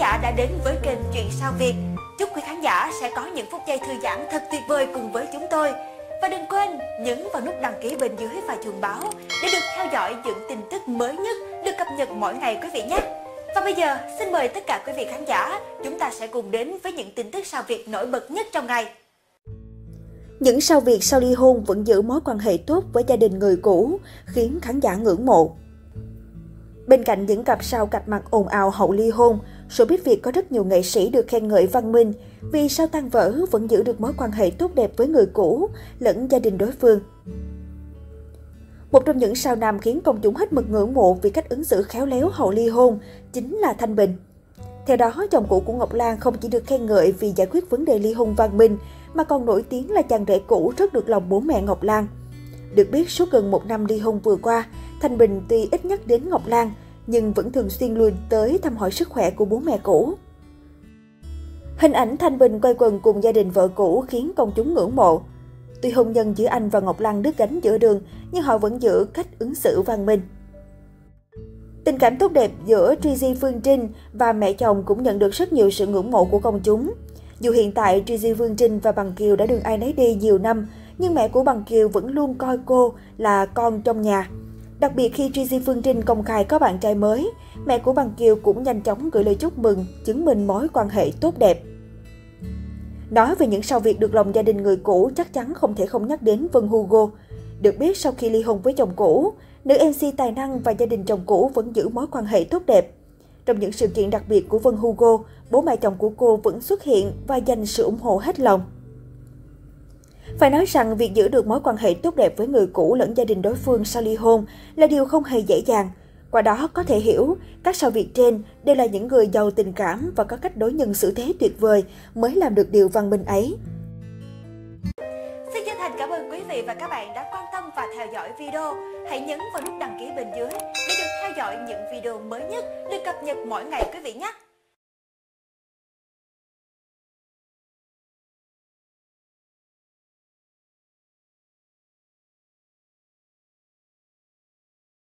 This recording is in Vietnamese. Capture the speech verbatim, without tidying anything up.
giả đã đến với kênh Chuyện Sao Việt. Chúc quý khán giả sẽ có những phút giây thư giãn thật tuyệt vời cùng với chúng tôi. Và đừng quên nhấn vào nút đăng ký bên dưới và chuông báo để được theo dõi những tin tức mới nhất được cập nhật mỗi ngày quý vị nhé. Và bây giờ, xin mời tất cả quý vị khán giả, chúng ta sẽ cùng đến với những tin tức sao Việt nổi bật nhất trong ngày. Những sao Việt sau ly hôn vẫn giữ mối quan hệ tốt với gia đình người cũ, khiến khán giả ngưỡng mộ. Bên cạnh những cặp sao cạch mặt ồn ào hậu ly hôn, showbiz Việt có rất nhiều nghệ sĩ được khen ngợi văn minh vì sau tan vỡ vẫn giữ được mối quan hệ tốt đẹp với người cũ lẫn gia đình đối phương. Một trong những sao nam khiến công chúng hết mực ngưỡng mộ vì cách ứng xử khéo léo hậu ly hôn chính là Thanh Bình. Theo đó, chồng cũ của Ngọc Lan không chỉ được khen ngợi vì giải quyết vấn đề ly hôn văn minh, mà còn nổi tiếng là chàng rể cũ rất được lòng bố mẹ Ngọc Lan. Được biết, suốt gần một năm ly hôn vừa qua, Thanh Bình tuy ít nhắc đến Ngọc Lan, nhưng vẫn thường xuyên lui tới thăm hỏi sức khỏe của bố mẹ cũ. Hình ảnh Thanh Bình quay quần cùng gia đình vợ cũ khiến công chúng ngưỡng mộ. Tuy hôn nhân giữa anh và Ngọc Lan đứt gánh giữa đường, nhưng họ vẫn giữ cách ứng xử văn minh. Tình cảm tốt đẹp giữa Tri Phương Trinh và mẹ chồng cũng nhận được rất nhiều sự ngưỡng mộ của công chúng. Dù hiện tại Tri Phương Trinh và Bằng Kiều đã đường ai nấy đi nhiều năm, nhưng mẹ của Bằng Kiều vẫn luôn coi cô là con trong nhà. Đặc biệt khi Tri Phương Trinh công khai có bạn trai mới, mẹ của Bằng Kiều cũng nhanh chóng gửi lời chúc mừng, chứng minh mối quan hệ tốt đẹp. Nói về những sao Việt được lòng gia đình người cũ, chắc chắn không thể không nhắc đến Vân Hugo. Được biết, sau khi ly hôn với chồng cũ, nữ em xê tài năng và gia đình chồng cũ vẫn giữ mối quan hệ tốt đẹp. Trong những sự kiện đặc biệt của Vân Hugo, bố mẹ chồng của cô vẫn xuất hiện và dành sự ủng hộ hết lòng. Phải nói rằng, việc giữ được mối quan hệ tốt đẹp với người cũ lẫn gia đình đối phương sau ly hôn là điều không hề dễ dàng. Qua đó có thể hiểu, các sao Việt trên đều là những người giàu tình cảm và có cách đối nhân xử thế tuyệt vời mới làm được điều văn minh ấy. Xin chân thành cảm ơn quý vị và các bạn đã quan tâm và theo dõi video. Hãy nhấn vào nút đăng ký bên dưới để được theo dõi những video mới nhất được cập nhật mỗi ngày quý vị nhé.